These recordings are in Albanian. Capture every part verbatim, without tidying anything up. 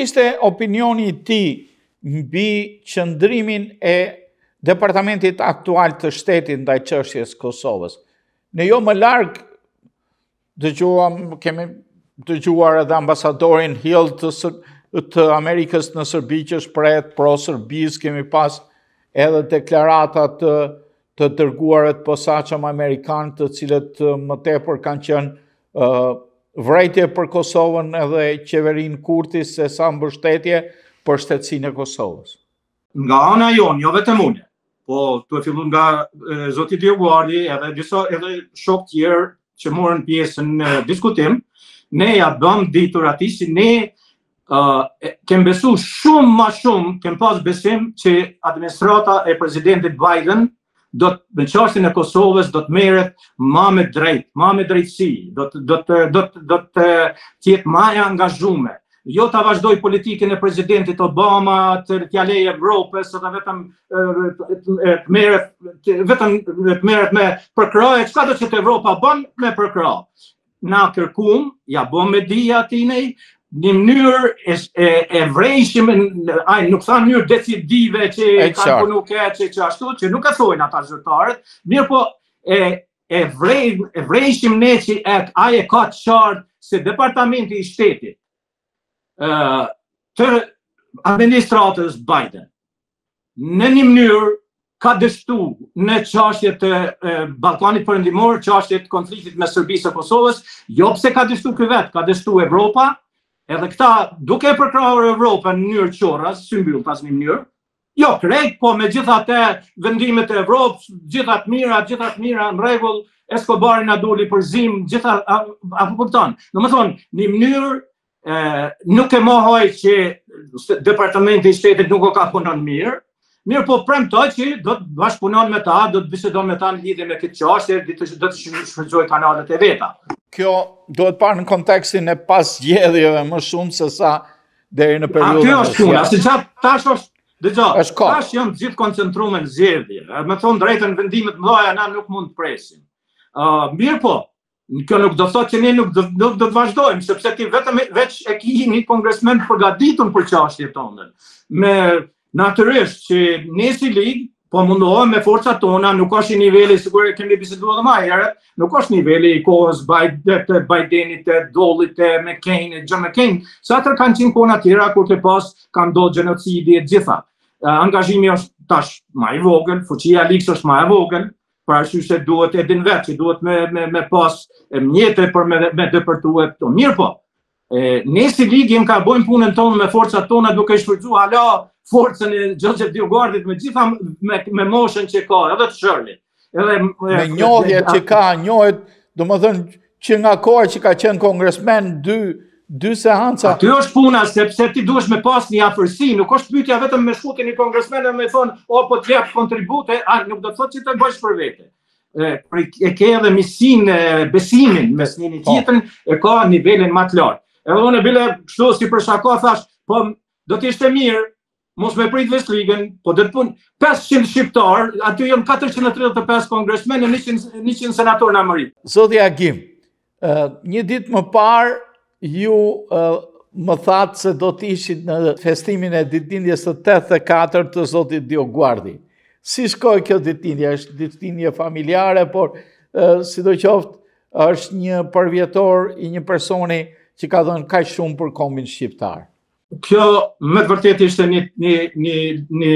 ishte opinioni i tij mbi qëndrimin e departamentit aktual të shtetit ndaj çështjes Kosovës? Ne jo më larg dëgjuam, kemi dëgjuar edhe ambasadorin Hill të, të Amerikës në Serbi që shprehet pro Serbisë, kemi pas edhe deklarata të, të dërguarët posaçëm amerikanë të cilët më tepër kanë qenë uh, vrejtje për Kosovën edhe qeverinë Kurti se sa mbështetje për shtetësinë e Kosovës. Nga ana jonë, jo vetëm unë, po të fillu nga e, zoti Dioguardi edhe disa edhe shok tjerë që morën pjesë në diskutim, ne ja bëm ditur atij si ne uh, kem besu shumë ma shumë, kem pas besim që administrata e presidentit Biden do të në çështjen e Kosovës do të merret më me drejt, më me drejtësi, do të do të do të do të jetë më e angazhuar. Jo ta vazhdoj politikën e presidentit Obama të t'ja lejë Evropës, ose vetëm të merret vetëm të merret me përkrahje, çka do të Evropa bën me përkrah. Na kërkuam, ja bëm me dija atinej, në mënyrë e, e, e vrejshme, ai nuk tha në mënyrë decisive që kanë punu keq që ashtu, që nuk e thojnë ata zyrtarët, mirë po e e vrej e vrejshim ne që e, ai e ka të qartë se departamenti i shtetit uh, të administratës Biden në një mënyrë ka dështu në çështjet e Ballkanit Perëndimor, çështjet e konfliktit me Serbisë e Kosovës, jo pse ka dështu ky vet, ka dështu Evropa. Edhe këta, duke e përkrahur Evropën në mënyrë qorras, si mbyll pas një mënyrë, jo krejt, po me gjitha te vendimet e Evropës, gjitha të mira, gjitha të mira, në rregull, Escobari na doli për zim, gjitha, apo kupton. Do të thonë, në mënyrë, e, nuk e mohoj që departamenti i shtetit nuk o ka punon mirë, mirë po premtoj që do të bashkëpunon me ta, do të bisedon me ta në lidhje me këtë çështje, do të shfrytëzoj kanalet e veta. Kjo duhet parë në kontekstin e pas zgjedhjeve më shumë se sa deri në periudhën. A kjo është puna, se çfarë tash është, dëgjoj, tash janë gjithë koncentruar në zgjedhje. Me thonë drejtën, vendimet mëdha na nuk mund të presim. Uh, mirë po, kjo nuk do thotë që ne nuk do, do, do të vazhdojmë, sepse ti vetëm veç e ki një kongresmen të përgatitur për çështjet tona. Me natyrisht që ne si ligë po mundohem me forcat tona, nuk është niveli, sigurisht kemi biseduar edhe më herët, nuk është niveli i kohës të Bidenit, të Dollit, të McCain, John McCain, sa të kanë qenë kohë tjera kur të pas kanë ndodhur gjenocidi e gjitha. Angazhimi është tash më i vogël, fuqia e ligës është më e vogël, për arsye se duhet e din vetë që duhet me me me pas mjete për me me depërtuar këto. Mirë po. E, ne si ligë jem ka bëjmë punën tonë me forcat tona duke shfrytzuar hala forcën e Joseph Dioguardit me gjitha me, me moshën që ka, edhe të Shirley. Edhe me njohjet që ka, njohet, domethënë që nga koha që ka qenë kongresmen dy dy seanca. Aty është puna, sepse ti duhesh me pas një afërsi, nuk është pyetja vetëm me shkutin një kongresmen dhe me thonë, o po të jap kontribute, a nuk do të thotë që të bësh për vete. E, e ke edhe misin, besimin mes një tjetrin, e ka nivelin më të lartë. Edhe unë bile kështu si për shaka thash, po do të ishte mirë, mos me prit Vestligën, po do të pun pesëqind shqiptar, aty janë katërqind e tridhjetë e pesë kongresmenë, njëqind senatorë në Amerikë. Zoti Agim, uh, një ditë më parë ju uh, më thatë se do të ishit në festimin e ditëlindjes së tetëdhjetë e katërt të zotit Dioguardi. Si shkoi kjo ditëlindje? Është ditëlindje familjare, por uh, sidoqoftë është një përvjetor i një personi që ka dhënë kaq shumë për kombin shqiptar. Kjo me të vërtetë ishte një një një një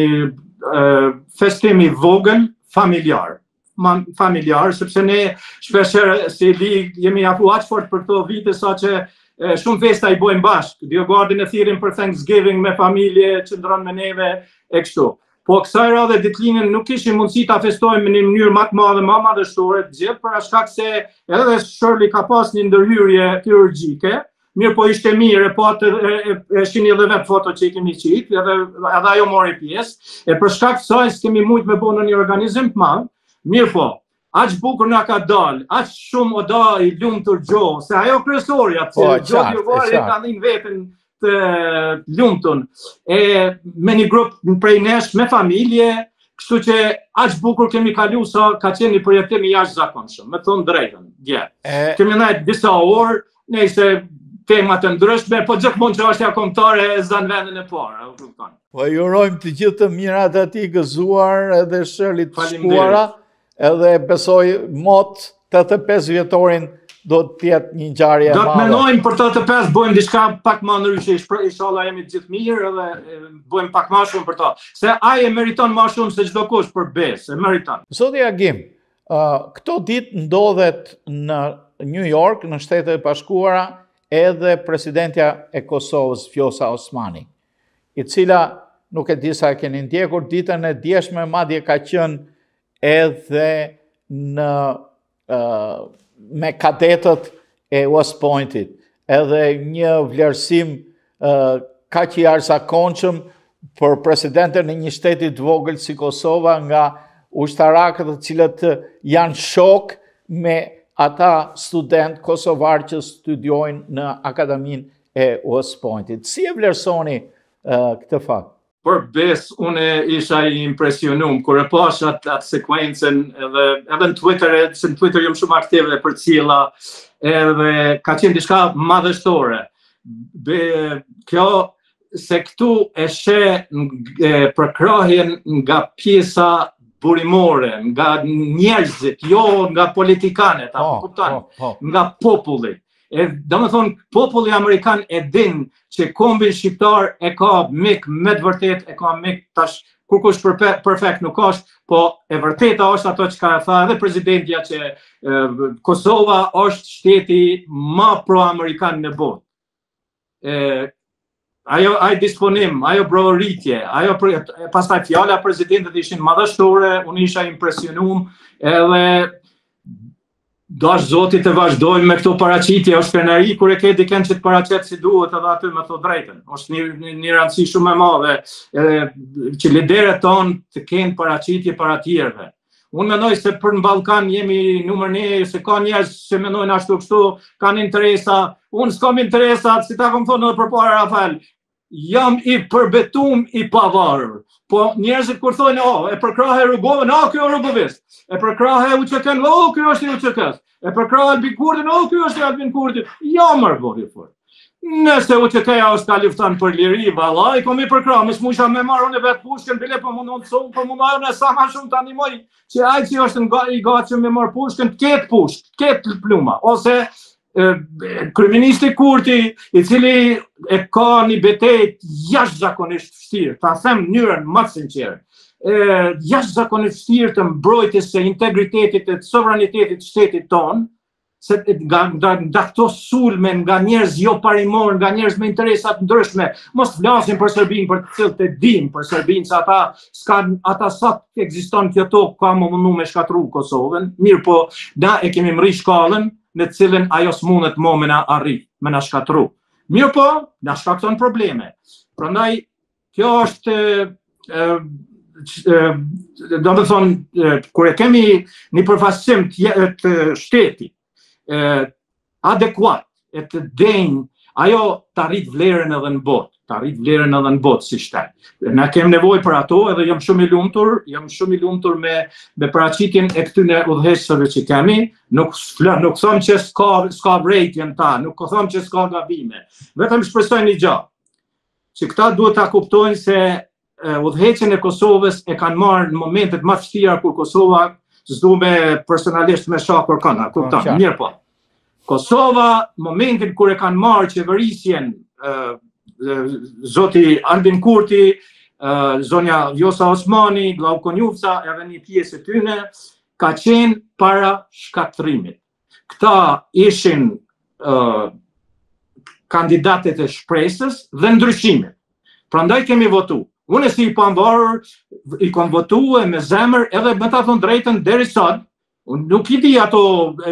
uh, festim i vogël familjar. Man, familjar, sepse ne shpeshherë si ligë jemi afu aq fort për këto vite sa që e, shumë festa i bojmë bashkë. Dioguardin e thirrim për Thanksgiving me familje, qëndron me neve e kështu. Po kësaj radhe ditëlindjen nuk kishim mundësi ta festojmë në një mënyrë më të madhe, më madhështore, gjithë për shkak se edhe Shirley ka pas një ndërhyrje kirurgjike. Mirë po ishte mirë, po atë e, e shihni edhe vetë foto që i kemi qitë, edhe, edhe ajo mori pjesë, e për shkak të saj s'kemi mujtë me bënë në një organizim të madh. Mirë po, aq bukur na ka dalë, aq shumë o da i lumtur Gjo, se ajo kryesorja, po, Gjo Dioguardi ka dhënë veten të lumtun, e me një grup prej nesh, me familje, kështu që aq bukur kemi kalu sa ka qenë një projektim i jashtëzakonshëm, me thonë drejtën, dje. Yeah. Kemi ndajt disa orë, nejse tema të ndryshme, po gjithmonë që është ja kombëtare e zën vendin e parë, e kupton. Po ju urojmë të gjithë të mirat e tij gëzuar edhe shëllit të shkuara, edhe besoj mot tetëdhjetë e pesë vjetorin do të jetë një ngjarje e madhe. Do të mendojmë për tetëdhjetë e pesë bëjmë diçka pak më ndryshe, inshallah jemi të gjithë mirë edhe bëjmë pak më shumë për to. Se ai e meriton më shumë se çdo kush për besë, e meriton. Zoti Agim, uh, këto ditë ndodhet në New York, në Shtetet e Bashkuara, edhe presidentja e Kosovës, Vjosa Osmani, i cila, nuk e di sa e keni ndjekur, ditën e djeshme madje ka qenë edhe në, uh, me kadetët e West Pointit, edhe një vlerësim uh, kaq i jashtëzakonshëm për presidentën e një shteti të vogël si Kosova nga ushtarakët të cilët janë shok me ata student kosovar që studiojnë në Akademinë e West Pointit. Si e vlerësoni uh, këtë fakt? Për besë, unë isha i impresionum, kur e pash atë, atë sekuencën, edhe, edhe në Twitter, se në Twitter jam shumë aktive për cila, edhe ka qenë diçka madhështore. Be, kjo, se këtu e she përkrahjen nga pjesa burimore, nga njerëzit, jo nga politikanet, apo kupton, nga populli. E, do me thonë, populli Amerikan e din që kombin shqiptar e ka mik me të vërtet, e ka mik tash, kur kush perfekt nuk është, po e vërteta është ato që ka e tha edhe presidentja që e, Kosova është shteti më pro-Amerikan në botë. E, Ajo ai disponim, ajo broritje, ajo pastaj fjala e presidentit ishin madhështore, unë isha impresionuar edhe dash Zoti të vazhdojmë me këto paraqitje, është krenari kur e ke dikën që të paraqet si duhet edhe aty me thot drejtën. Është një, një rëndësi shumë e madhe edhe që liderët tonë të kenë paraqitje para tjerëve. Unë mendoj se për në Ballkan jemi numër një, se ka njerëz që mendojnë ashtu kështu, kanë interesa. Unë s'kam interesa, si ta kam thonë edhe përpara Rafael, jam i përbetum i pavarur. Po njerëzit kur thonë, oh, e përkrahe Rrugovën, oh, kjo Rrugovist. E përkrahe U Q K-n, oh, kjo është i U Q K-s. E përkrahe Albin Kurtin, oh, kjo është i Albin Kurtin. Jo, mërë bodi fort. Nëse U Q K-ja është ka lufton për liri, valla, i kom i përkrahe, më s'musha me marrë unë e vetë pushkën, bile për mundon të sonë, për mu marrë në sa ma shumë të animoj, që ajë që është nga i gatë që me marrë pushkën, të ketë pushkë, të ketë pluma, ose kryeministi Kurti, i cili e ka një betejë jashtëzakonisht vështirë, ta them në mënyrën më të sinqertë, jashtëzakonisht vështirë të mbrojtjes së integritetit e të sovranitetit të shtetit tonë, se nga, nga, nga këto sulme, nga njerëz jo parimor, nga njerëz me interesat ndryshme, mos flasim për Serbinë, për të cilët e dim për Serbinë, se ata s'kan, ata sa ekziston kjo tokë ka më mundu me shkatru Kosovën, mirë po, na e kemi mri shkallën, në cilën ajo s'mundet më me na arrit, me na shkatru. Mirë po, na shkakton probleme. Prandaj, kjo është, e, e, do të thonë, kur e kemi një përfaqësim të shtetit, e, adekuat, e të denjë, ajo të arrit vlerën edhe në botë, të arrit vlerën edhe në botë si shtet. Na kem nevojë për ato, edhe jam shumë i lumtur, jam shumë i lumtur me me paraqitjen e këtyre udhëheqësve që kemi, nuk nuk them që s'ka s'ka vrejtje në ta, nuk them që s'ka gabime. Vetëm shpresoj një gjë, që këta duhet ta kuptojnë se udhëheqjen e Kosovës e kanë marrë në momentet më të vështira kur Kosova s'du me personalisht me shakur kanë, kupton, mirë po. Kosova, momentin kur e kanë marrë qeverisjen uh, Zoti Albin Kurti, uh, zonja Vjosa Osmani, Glauko Njufca, edhe një pjesë e tyne, ka qenë para shkatrimit. Këta ishin uh, kandidatet e shpresës dhe ndryshimit. Prandaj kemi votu. Unë si i pavarur, i kom votu e me zemër edhe me ta thonë drejtën deri sot. Unë nuk i di ato, e,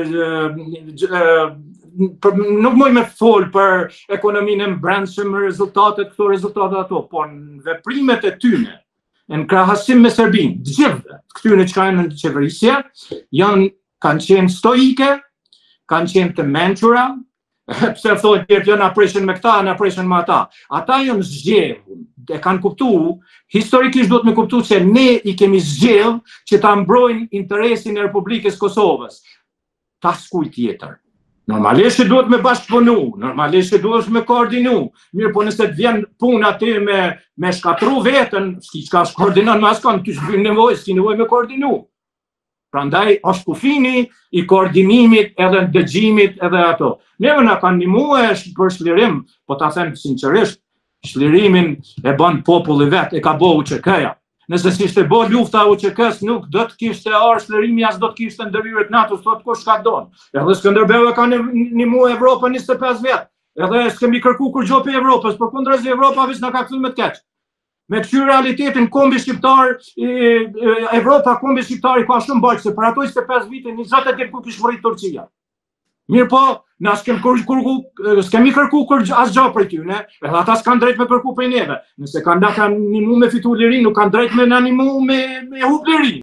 e, për, nuk moj me folë për ekonominë e brendshëm, rezultatet, këto rezultatet ato, po në veprimet e tyne, në krahasim me Serbinë, gjithë këtyne që kanë në qeverisje, janë, kanë qenë stoike, kanë qenë të mençura, pse thotë tjerë, jo na preshin me këta, na preshin me ata. Ata janë zgjedhur, e kanë kuptu, historikisht duhet me kuptu që ne i kemi zgjedhur që ta mbrojnë interesin e Republikës Kosovës. Ta s'kuj tjetër. Normalisht që duhet me bashkëpunu, normalisht që duhet me koordinu, mirë po nëse të vjen puna ti me, me shkatru vetën, s'ki qka shkoordinon me askan, ty s'bën nevoj, s'ki nevoj me koordinu. Prandaj është kufini i koordinimit edhe në dëgjimit edhe ato. Neve na kanë ndihmue për shlirim, po ta them sinqerisht, shlirimin e bën populli vet, e ka bëu U Q K-ja. Nëse s'ishte bë lufta U Q K-s nuk do të kishte ardhur shlirimi, as do të kishte ndërhyrje NATO-s, thot kush ka don. Edhe Skënderbeu ka ndihmuar Evropën njëzet e pesë vjet. Edhe s'kemi kërku kur gjo për Evropës, përkundërzi Evropa veç na ka kthyr me të keq. Me të qyr realitetin kombi shqiptar, Evropa kombi shqiptar i ka shumë bajt, se për ato njëzet e pesë vite njëzet e ditë ku kishte mërrit Turqia. Mirë po, na s'kemi kërku, s'kemi kërku kur as gjë prej tyne, edhe ata s'kan drejt me kërku prej neve. Nëse kanë na kanë ndihmu me fitu lirin, nuk kanë drejt me na ndihmu me, me hub lirin.